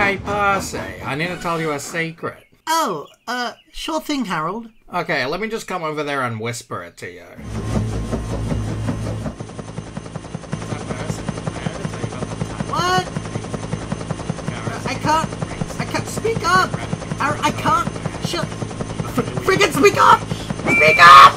Hey, Percy, I need to tell you a secret. Oh, sure thing, Harold. Okay, let me just come over there and whisper it to you. What? I can't speak up! I can't! Shut... Friggin' speak up! Speak up!